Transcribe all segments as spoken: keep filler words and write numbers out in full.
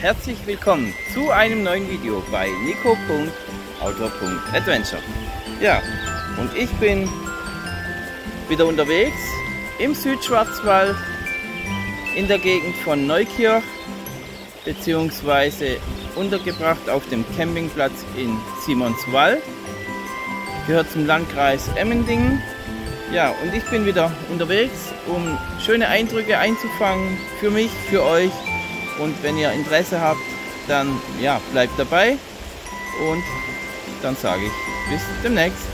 herzlich willkommen zu einem neuen Video bei nico punkt outdoor punkt adventure. Ja, und ich bin wieder unterwegs im Südschwarzwald in der Gegend von Neukirch, beziehungsweise untergebracht auf dem Campingplatz in Simonswald. Gehört zum Landkreis Emmendingen. Ja, und ich bin wieder unterwegs, um schöne Eindrücke einzufangen für mich, für euch. Und wenn ihr Interesse habt, dann ja, bleibt dabei. Und dann sage ich bis demnächst.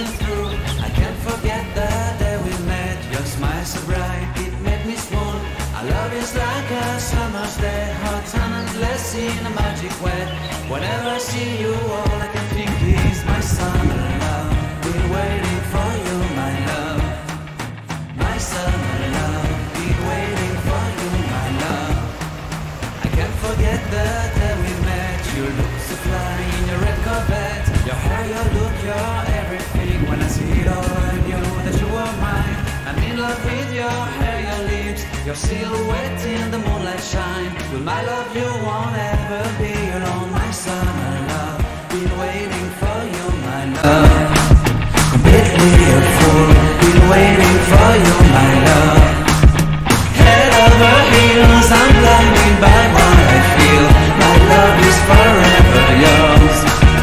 pressing through. I can't forget the day we met. Your smile so bright, it made me swoon. Our love is like a summer's day, hot and endless in a magic way. Whenever I see you, all I can think is my summer love. Been waiting for you, my love. My summer love. Been waiting for you, my love. I can't forget the day we met. You look so fly in your red Corvette. Your hair, your look, your everything. When I see it all, I knew that you were mine. I'm in love with your hair, your lips, your silhouette in the moonlight shine. With my love you won't ever be alone. My summer love, been waiting for you, my love. Completely a fool, been waiting for you, my love. Head over heels, I'm blinded by what I feel. My love is forever yours.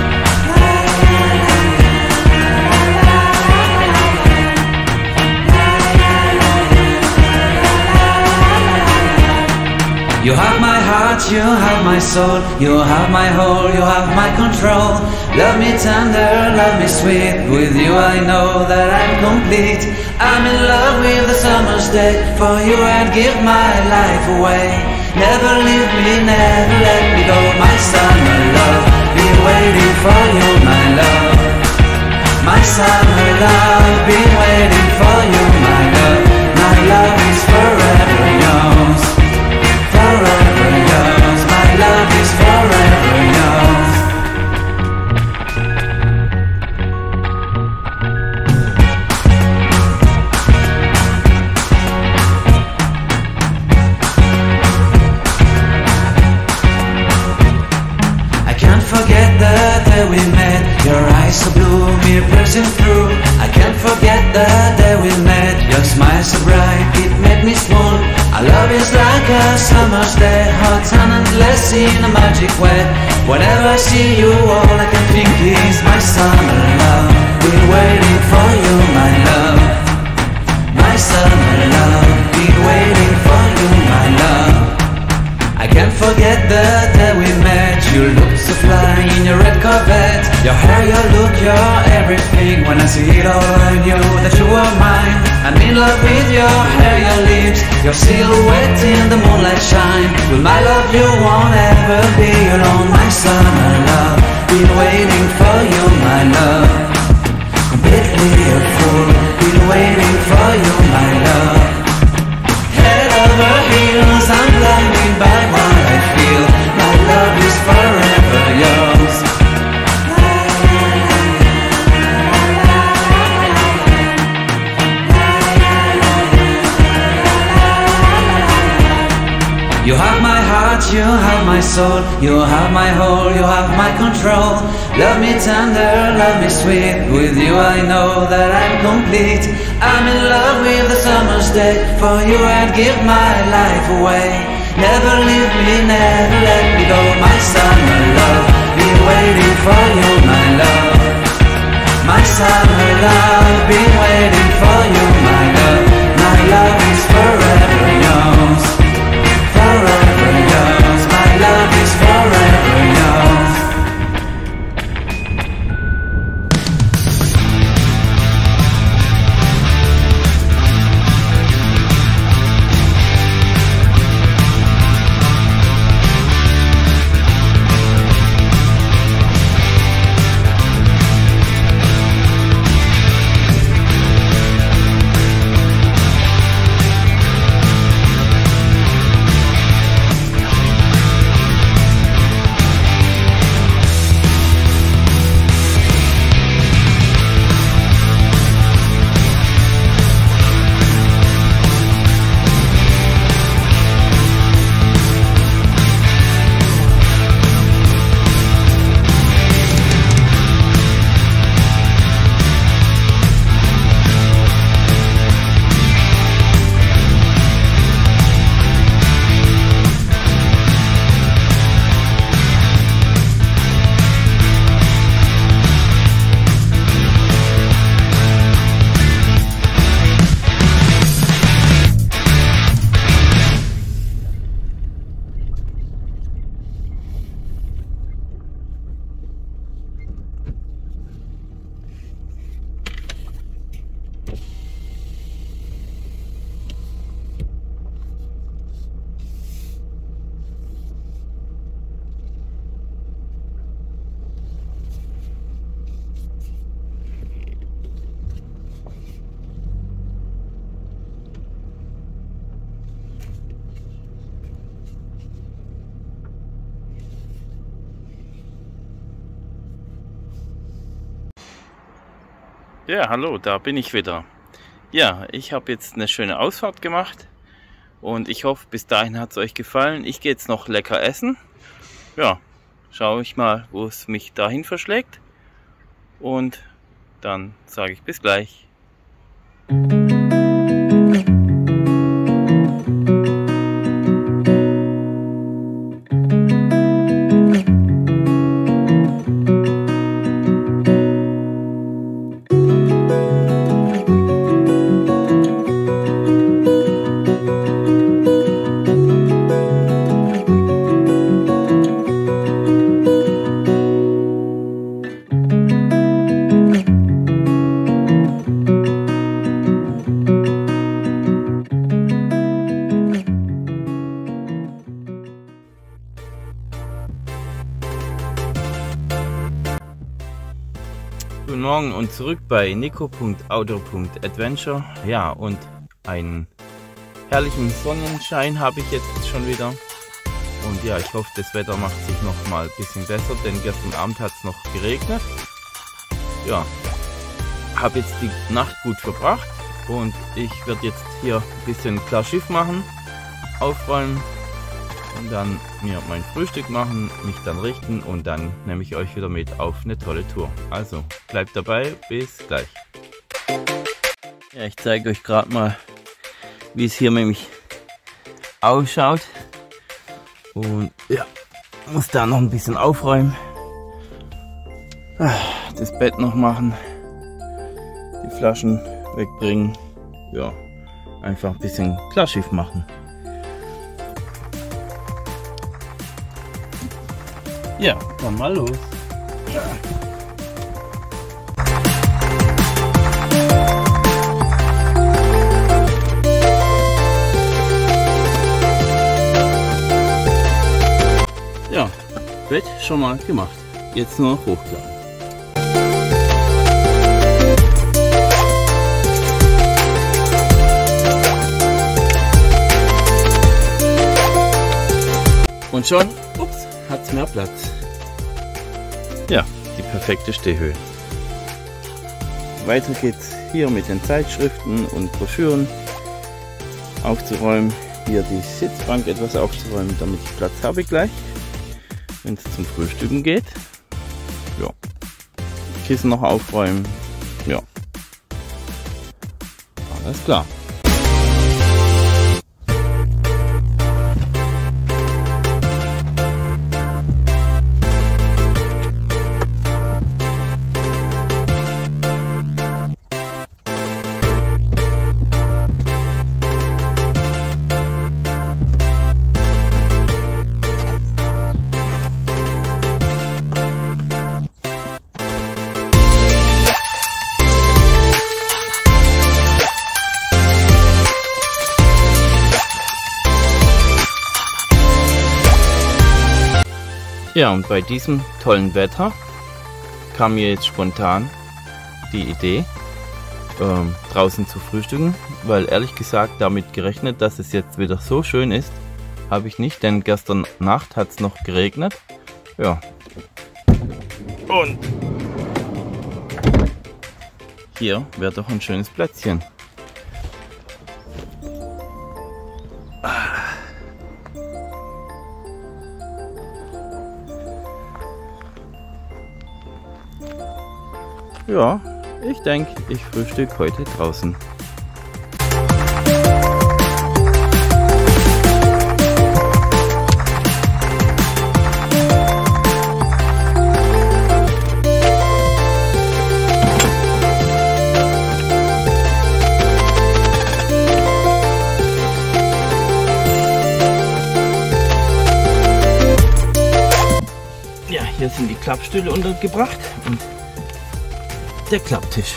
You have my heart, you have my soul, you have my whole, you have my control. Love me tender, love me sweet, with you I know that I'm complete. I'm in love with the summer's day, for you I'd give my life away. Never leave me, never let me go, my summer love. Been waiting for you, my love. My summer love, been waiting for you, my love. My love is forever yours. Forever yours, my love is forever yours. I can't forget the day we met. Your eyes so blue, me pressing through. I can't forget the day we met. Your smile so bright, it made me swoon. Our love is like a summer's day, hot and endless in a magic way. Whenever I see you, all I can think is my summer love. Been waiting for you, my love. My summer love. Been waiting for you, my love. I can't forget the day we met. You looked so fly in your red Corvette. Your hair, your look, your everything. When I see it all, I knew that you were mine. I'm in love with your hair, your lips, your silhouette in the moonlight shine. With my love you won't ever be alone. My summer love, been waiting for you, my love. Completely a fool, been waiting for you, my love. Head over heels, I'm blinded by what I feel. My love is forever yours. You have my heart, you have my soul, you have my whole, you have my control. Love me tender, love me sweet, with you I know that I'm complete. I'm in love with the summer's day, for you I'd give my life away. Never leave me, never let me go, my summer love. Been waiting for you, my love. My summer love, been waiting for you, my love. My love is forever yours. Forever yours, my love is forever yours. Ja, hallo, da bin ich wieder. Ja, ich habe jetzt eine schöne Ausfahrt gemacht und ich hoffe, bis dahin hat es euch gefallen. Ich gehe jetzt noch lecker essen. Ja, schaue ich mal, wo es mich dahin verschlägt und dann sage ich bis gleich. Guten Morgen und zurück bei nico punkt outdoor punkt adventure. Ja, und einen herrlichen Sonnenschein habe ich jetzt schon wieder. Und ja, ich hoffe, das Wetter macht sich noch mal ein bisschen besser, denn gestern Abend hat es noch geregnet. Ja, habe jetzt die Nacht gut verbracht und ich werde jetzt hier ein bisschen klar Schiff machen, aufräumen und dann mir mein Frühstück machen, mich dann richten und dann nehme ich euch wieder mit auf eine tolle Tour. Also bleibt dabei, bis gleich. Ja, ich zeige euch gerade mal, wie es hier nämlich ausschaut. Und ja, muss da noch ein bisschen aufräumen, das Bett noch machen, die Flaschen wegbringen, ja, einfach ein bisschen Klarschiff machen. Ja, dann mal los. Ja, Bett schon mal gemacht. Jetzt nur noch hochklappen. Und schon, ups, hat es mehr Platz. Ja, die perfekte Stehhöhe. Weiter geht's hier mit den Zeitschriften und Broschüren aufzuräumen. Hier die Sitzbank etwas aufzuräumen, damit ich Platz habe gleich, wenn es zum Frühstücken geht. Ja. Kissen noch aufräumen. Ja. Alles klar. Ja, und bei diesem tollen Wetter kam mir jetzt spontan die Idee, ähm, draußen zu frühstücken, weil ehrlich gesagt damit gerechnet, dass es jetzt wieder so schön ist, habe ich nicht, denn gestern Nacht hat es noch geregnet. Ja. Und hier wäre doch ein schönes Plätzchen. Ja, ich denke, ich frühstück heute draußen. Ja, hier sind die Klappstühle untergebracht und der Klapptisch.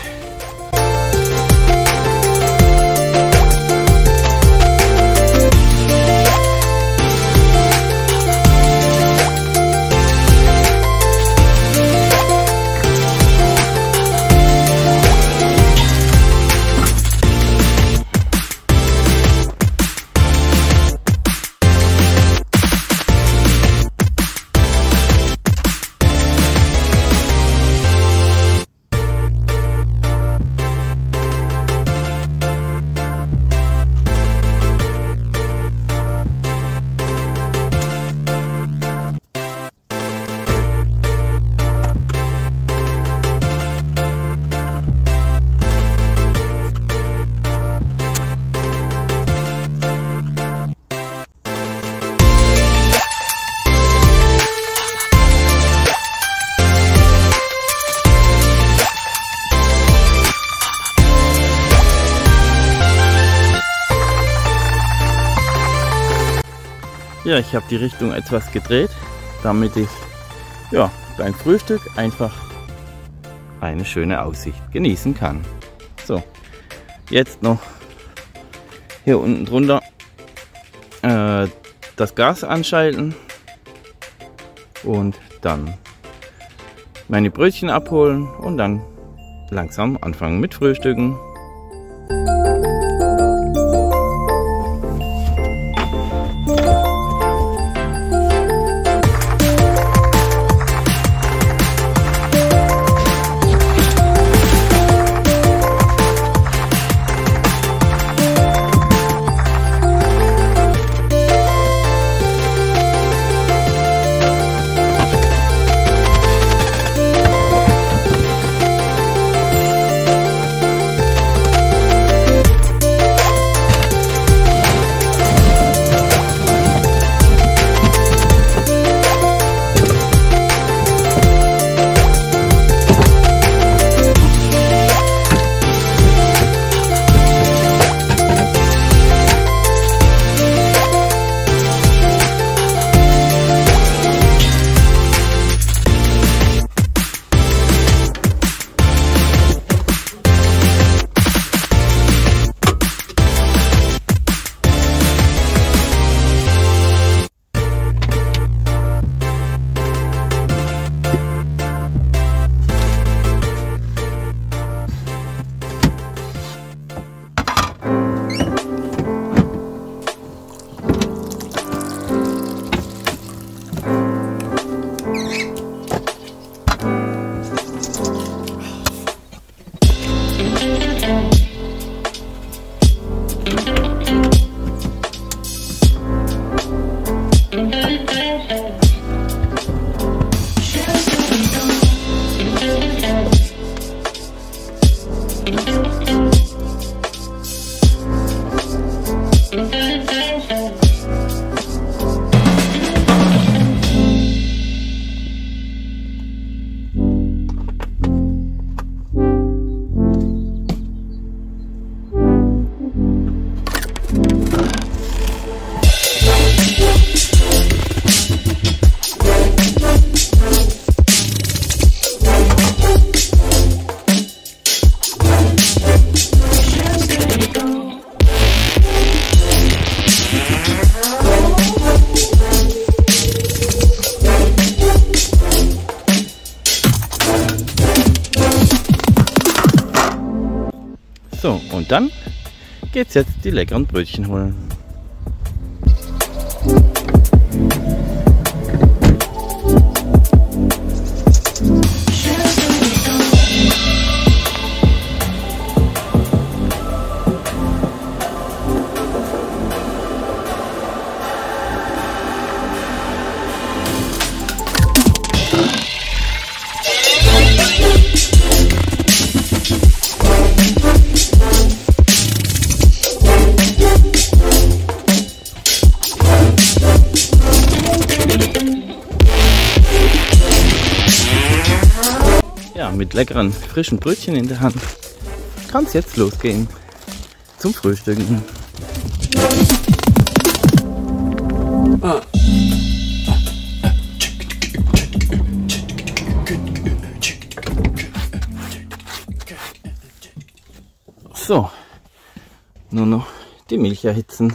Ja, ich habe die Richtung etwas gedreht, damit ich ja, beim Frühstück einfach eine schöne Aussicht genießen kann. So, jetzt noch hier unten drunter äh, das Gas anschalten und dann meine Brötchen abholen und dann langsam anfangen mit Frühstücken. So, und dann geht's jetzt die leckeren Brötchen holen. Mit leckeren frischen Brötchen in der Hand kann es jetzt losgehen zum Frühstücken. So, nur noch die Milch erhitzen.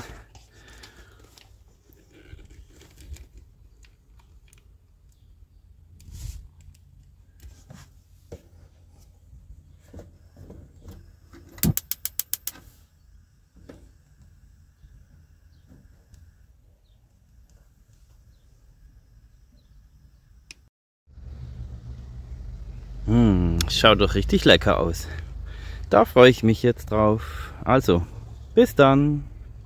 Mmh, schaut doch richtig lecker aus. Da freue ich mich jetzt drauf. Also, bis dann.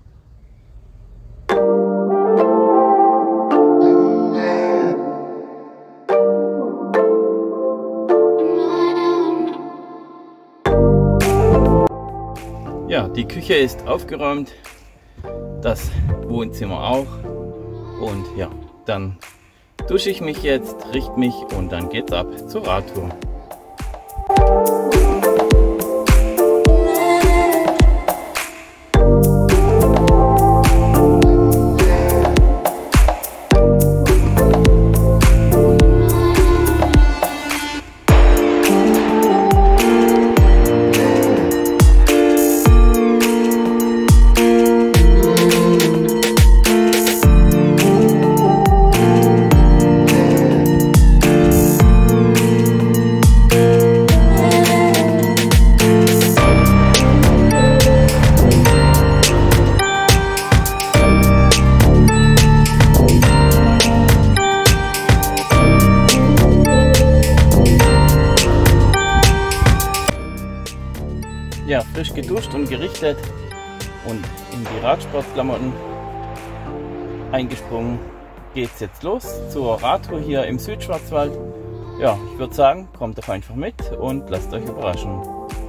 Ja, die Küche ist aufgeräumt, das Wohnzimmer auch. Und ja, dann dusche ich mich jetzt, richte mich und dann geht's ab zur Radtour. ja, frisch geduscht und gerichtet und in die Radsportklamotten eingesprungen, geht's jetzt los zur Radtour hier im Südschwarzwald. Ja, ich würde sagen, kommt doch einfach mit und lasst euch überraschen.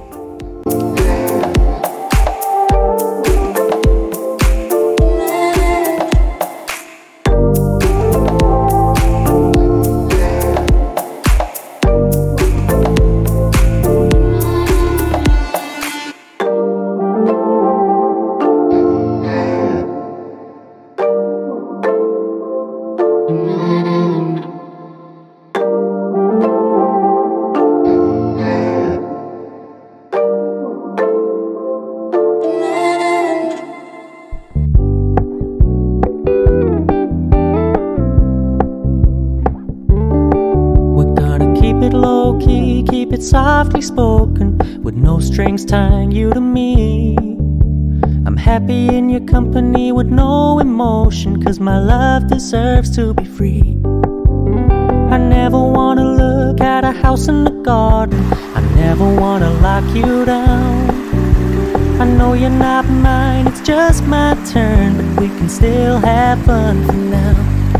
Keep it softly spoken, with no strings tying you to me. I'm happy in your company with no emotion, 'cause my love deserves to be free. I never wanna look at a house in the garden, I never wanna lock you down. I know you're not mine, it's just my turn, but we can still have fun for now.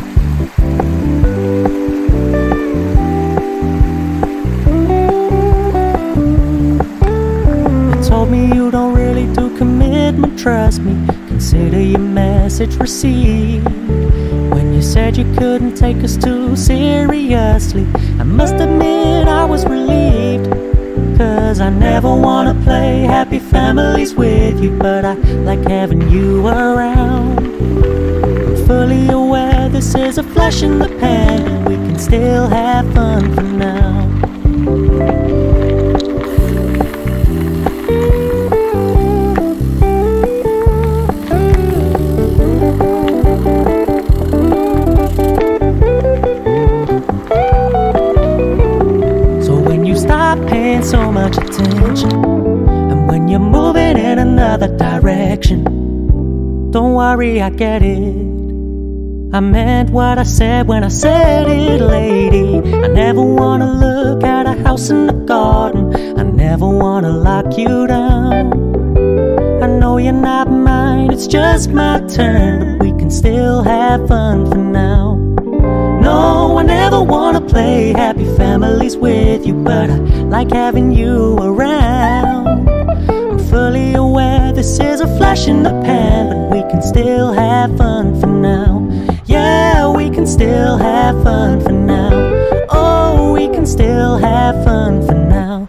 Told me you don't really do commitment, trust me, consider your message received. When you said you couldn't take us too seriously, I must admit I was relieved. 'Cause I never wanna play happy families with you, but I like having you around. I'm fully aware this is a flash in the pan, but we can still have fun for now. Paying so much attention, and when you're moving in another direction, don't worry, I get it. I meant what I said when I said it, lady. I never wanna look at a house in the garden, I never wanna lock you down. I know you're not mine, it's just my turn, but we can still have fun for now. No, I never wanna play happy families with you, but I like having you around. I'm fully aware this is a flash in the pan, but we can still have fun for now. Yeah, we can still have fun for now. Oh, we can still have fun for now.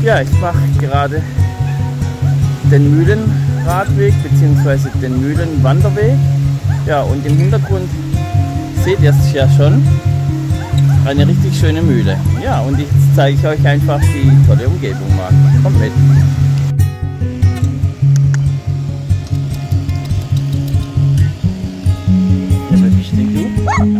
Ja, ich mache gerade den Mühlenradweg bzw. den Mühlenwanderweg. Ja, und im Hintergrund seht ihr es ja schon, eine richtig schöne Mühle. Ja, und jetzt zeige ich euch einfach die tolle Umgebung mal. Kommt mit! Ja, wer bist denn du?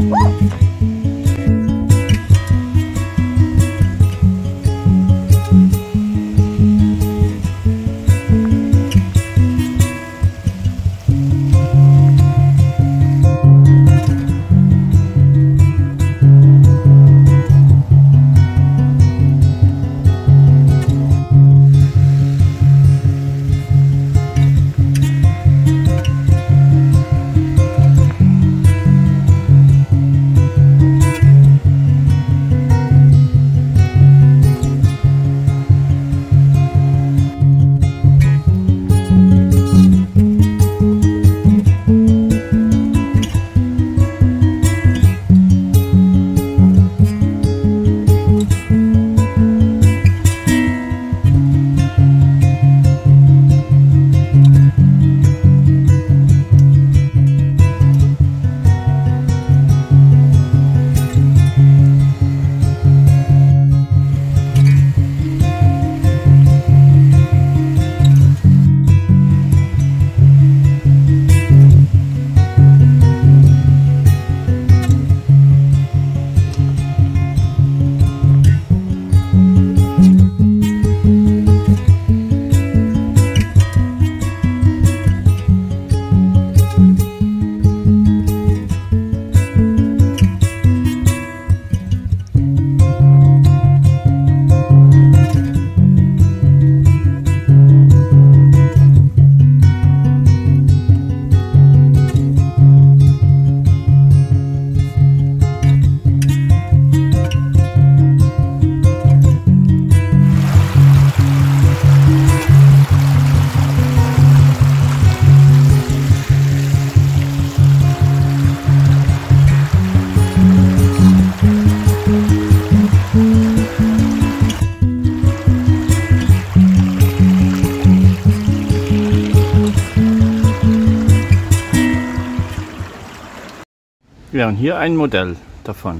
Ja, und hier ein Modell davon.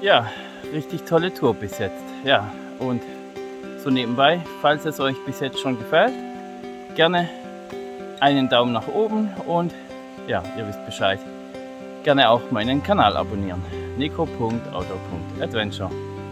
Ja, richtig tolle Tour bis jetzt. Ja, und so nebenbei, falls es euch bis jetzt schon gefällt, gerne einen Daumen nach oben und ja, ihr wisst Bescheid. Gerne auch meinen Kanal abonnieren. nico punkt auto punkt adventure.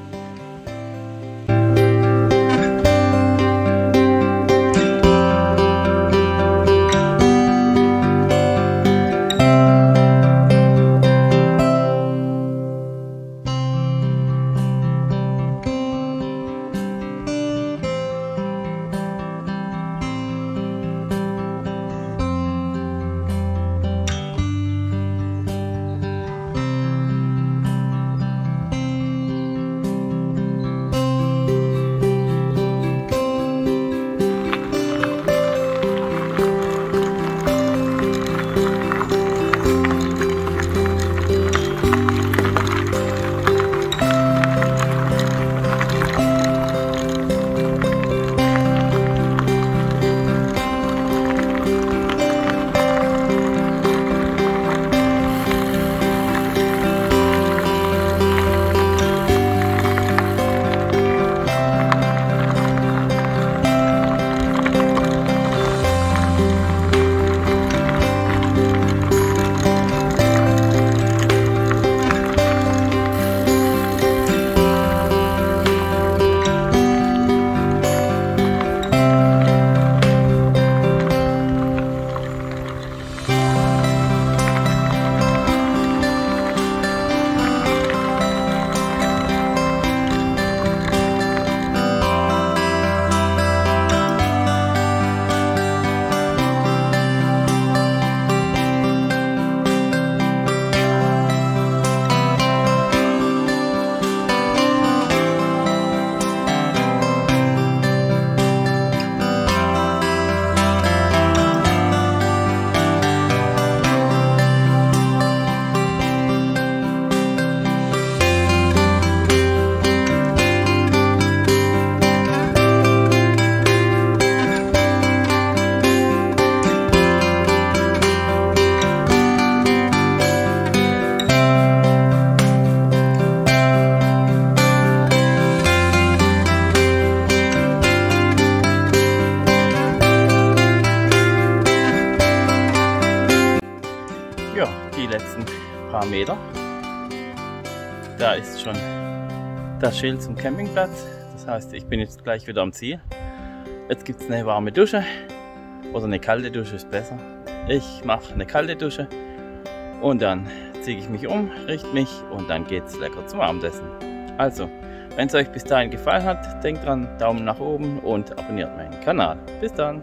Ja, die letzten paar Meter. Da ist schon das Schild zum Campingplatz. Das heißt, ich bin jetzt gleich wieder am Ziel. Jetzt gibt es eine warme Dusche. Oder eine kalte Dusche ist besser. Ich mache eine kalte Dusche. Und dann ziehe ich mich um, richte mich und dann geht es lecker zum Abendessen. Also, wenn es euch bis dahin gefallen hat, denkt dran, Daumen nach oben und abonniert meinen Kanal. Bis dann!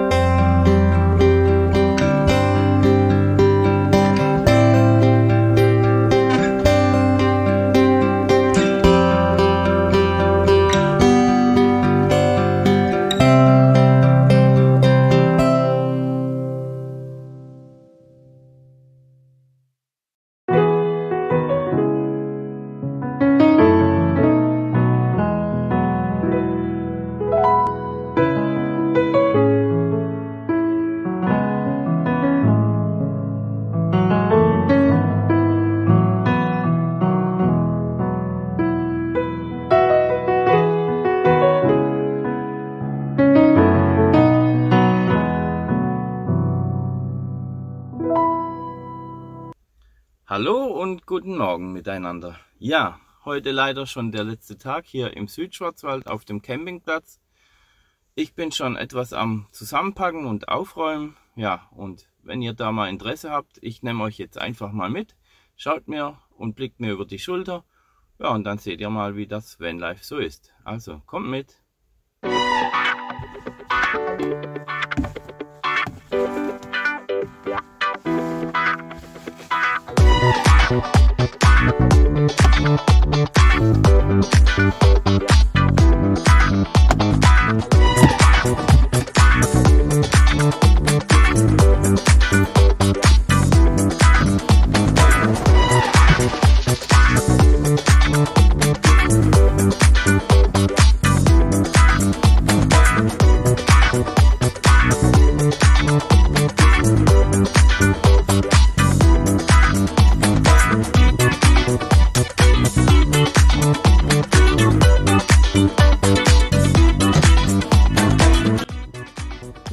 Hallo und guten Morgen miteinander. Ja, heute leider schon der letzte Tag hier im Südschwarzwald auf dem Campingplatz. Ich bin schon etwas am Zusammenpacken und Aufräumen. Ja, und wenn ihr da mal Interesse habt, ich nehme euch jetzt einfach mal mit. Schaut mir und blickt mir über die Schulter. Ja, und dann seht ihr mal, wie das Vanlife so ist. Also, kommt mit!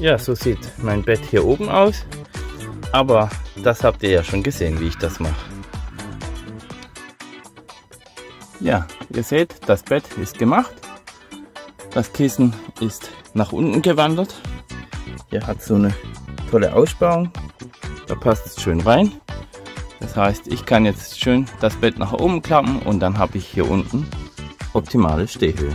Ja, so sieht mein Bett hier oben aus. Aber das habt ihr ja schon gesehen, wie ich das mache. Ja, ihr seht, das Bett ist gemacht. Das Kissen ist nach unten gewandert. Hier hat so eine tolle Aussparung. Da passt es schön rein. Das heißt, ich kann jetzt schön das Bett nach oben klappen und dann habe ich hier unten optimale Stehhöhe.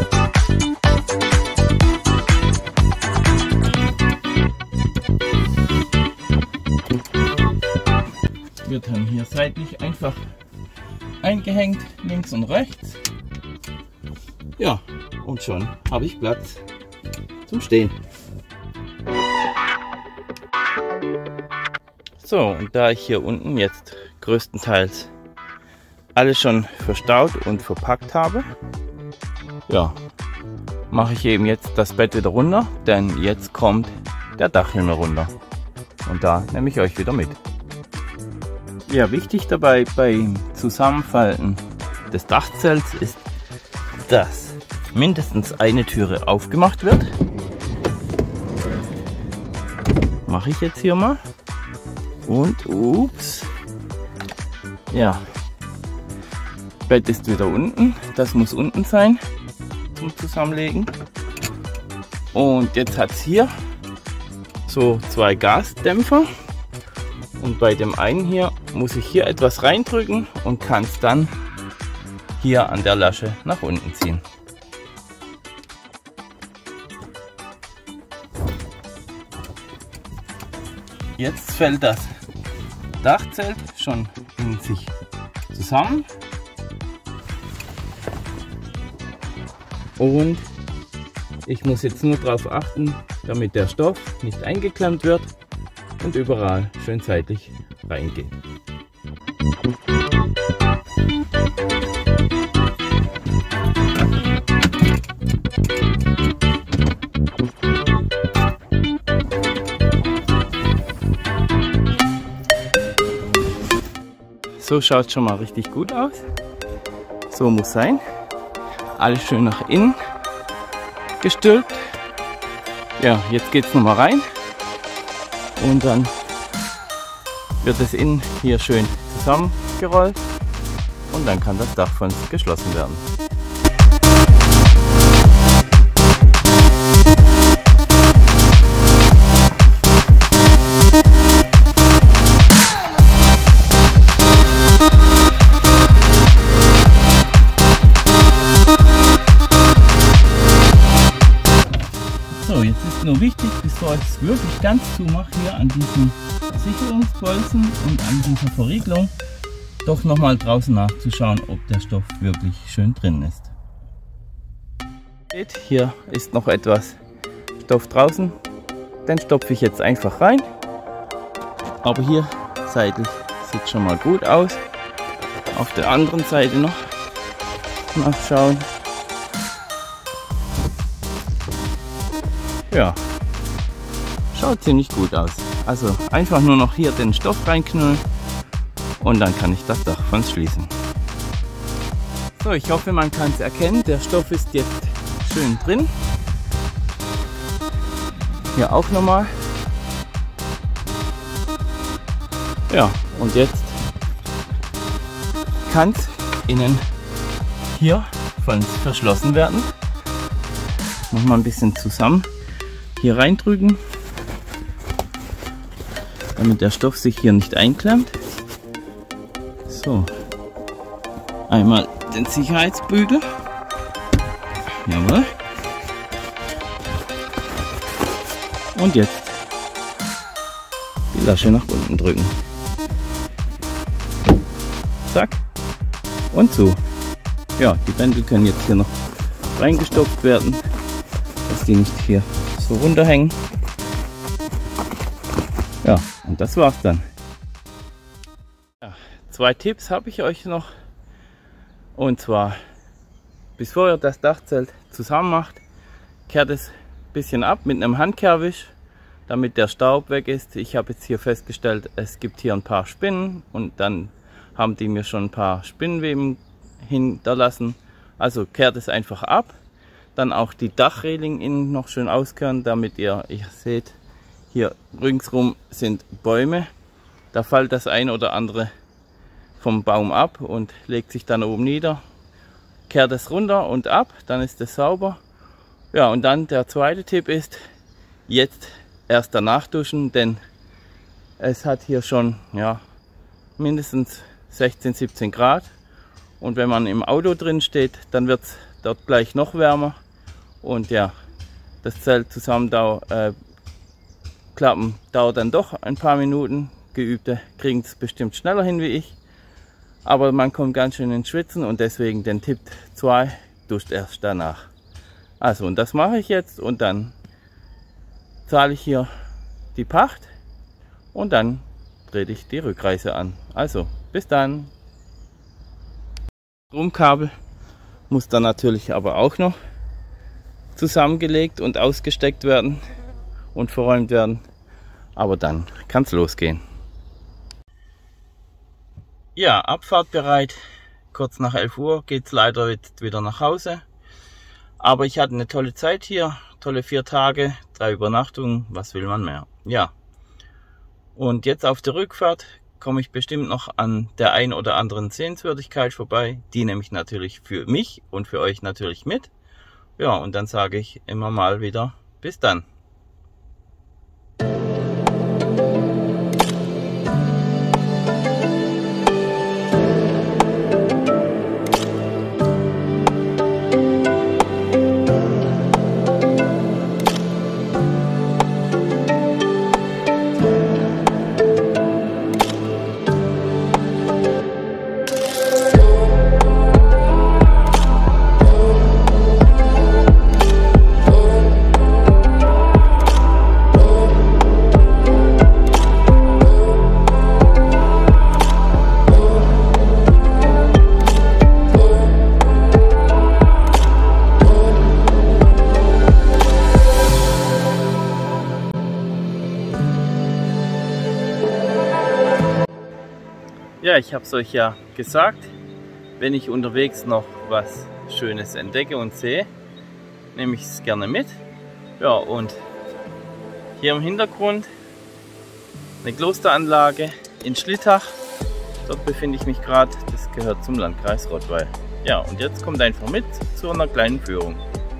Wird dann hier seitlich einfach eingehängt, links und rechts. Ja, und schon habe ich Platz zum Stehen. So, und da ich hier unten jetzt größtenteils alles schon verstaut und verpackt habe, ja, mache ich eben jetzt das Bett wieder runter, denn jetzt kommt der Dachhimmel runter. Und da nehme ich euch wieder mit. Ja, wichtig dabei beim Zusammenfalten des Dachzelts ist, dass mindestens eine Türe aufgemacht wird. Mache ich jetzt hier mal. Und ups. Ja. Bett ist wieder unten. Das muss unten sein zum Zusammenlegen. Und jetzt hat es hier so zwei Gasdämpfer. Und bei dem einen hier muss ich hier etwas reindrücken und kann es dann hier an der Lasche nach unten ziehen. Jetzt fällt das Dachzelt schon in sich zusammen und ich muss jetzt nur darauf achten, damit der Stoff nicht eingeklemmt wird und überall schön seitlich reingeht. So schaut es schon mal richtig gut aus. So muss sein. Alles schön nach innen gestülpt. Ja, jetzt geht es nochmal rein. Und dann wird es innen hier schön zusammengerollt. Und dann kann das Dach von uns geschlossen werden. So, jetzt ist nur wichtig, bevor ich es wirklich ganz zumache, hier an diesen Sicherungsbolzen und an dieser Verriegelung, doch nochmal draußen nachzuschauen, ob der Stoff wirklich schön drin ist. Hier ist noch etwas Stoff draußen, den stopfe ich jetzt einfach rein. Aber hier seitlich sieht schon mal gut aus. Auf der anderen Seite noch nachschauen. Ja, schaut ziemlich gut aus. Also einfach nur noch hier den Stoff reinknüllen und dann kann ich das Dach von uns schließen. So, ich hoffe, man kann es erkennen. Der Stoff ist jetzt schön drin. Hier auch nochmal. Ja, und jetzt kann es innen hier von uns verschlossen werden. Noch mal ein bisschen zusammen hier reindrücken, damit der Stoff sich hier nicht einklemmt. So, einmal den Sicherheitsbügel. Jawohl. Und jetzt die Lasche nach unten drücken. Zack. Und so. Ja, die Bändel können jetzt hier noch reingestopft werden, dass die nicht hier so runterhängen. Ja, und das war's dann. Ja, zwei Tipps habe ich euch noch. Und zwar, bevor ihr das Dachzelt zusammen macht, kehrt es ein bisschen ab mit einem Handkehrwisch, damit der Staub weg ist. Ich habe jetzt hier festgestellt, es gibt hier ein paar Spinnen und dann haben die mir schon ein paar Spinnenweben hinterlassen. Also kehrt es einfach ab. Dann auch die Dachreling innen noch schön auskehren, damit ihr, ihr seht, hier ringsrum sind Bäume. Da fällt das ein oder andere vom Baum ab und legt sich dann oben nieder. Kehrt es runter und ab, dann ist es sauber. Ja, und dann der zweite Tipp ist, jetzt erst danach duschen, denn es hat hier schon ja, mindestens sechzehn, siebzehn Grad. Und wenn man im Auto drin steht, dann wird es dort gleich noch wärmer. Und ja, das Zelt zusammen dau äh, klappen dauert dann doch ein paar Minuten. Geübte kriegen es bestimmt schneller hin wie ich. Aber man kommt ganz schön ins Schwitzen und deswegen den Tipp zwei, duscht erst danach. Also, und das mache ich jetzt und dann zahle ich hier die Pacht und dann drehe ich die Rückreise an. Also, bis dann. Stromkabel muss dann natürlich aber auch noch zusammengelegt und ausgesteckt werden und verräumt werden. Aber dann kann es losgehen. Ja, Abfahrt bereit. Kurz nach elf Uhr geht es leider jetzt wieder nach Hause. Aber ich hatte eine tolle Zeit hier. Tolle vier Tage, drei Übernachtungen. Was will man mehr? Ja. Und jetzt auf der Rückfahrt komme ich bestimmt noch an der ein oder anderen Sehenswürdigkeit vorbei. Die nehme ich natürlich für mich und für euch natürlich mit. Ja, und dann sage ich immer mal wieder bis dann. Ja, ich habe es euch ja gesagt, wenn ich unterwegs noch was Schönes entdecke und sehe, nehme ich es gerne mit. Ja, und hier im Hintergrund eine Klosteranlage in Schlittach. Dort befinde ich mich gerade, das gehört zum Landkreis Rottweil. Ja, und jetzt kommt einfach mit zu einer kleinen Führung.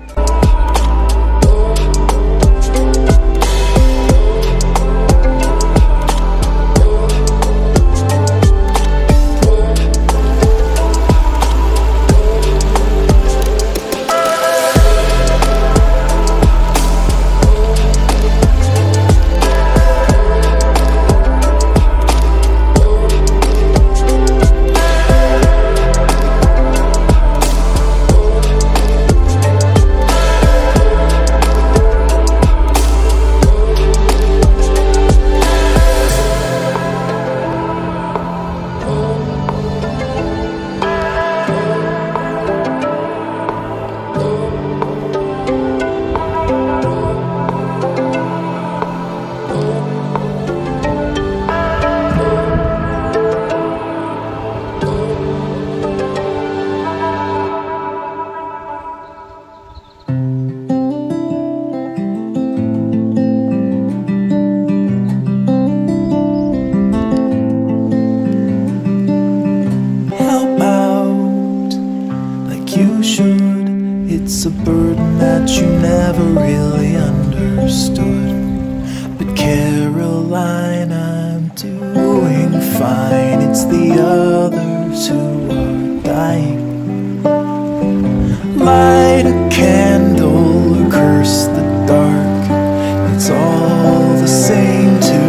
It's a burden that you never really understood. But Caroline, I'm doing fine. It's the others who are dying. Light a candle or curse the dark. It's all the same to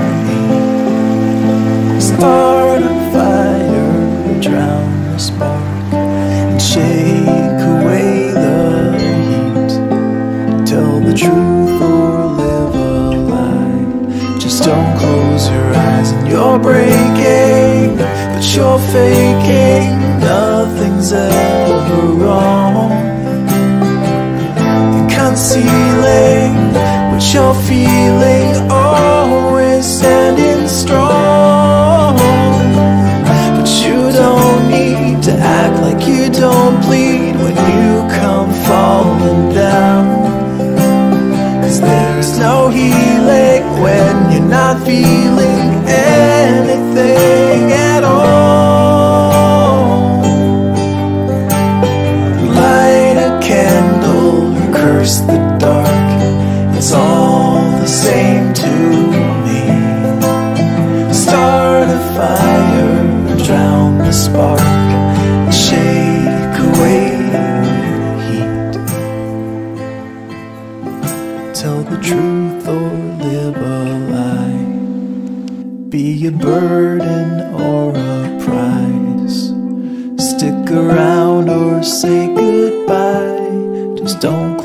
me. Start a fire or drown the spark and shake away the heat. Tell the truth or live a lie. Just don't close your eyes and you're breaking, but you're faking. Nothing's ever wrong. And concealing what you're feeling, always standing strong. But you don't need to act like you don't bleed when you come falling be a burden or a prize. Stick around or say goodbye. Just don't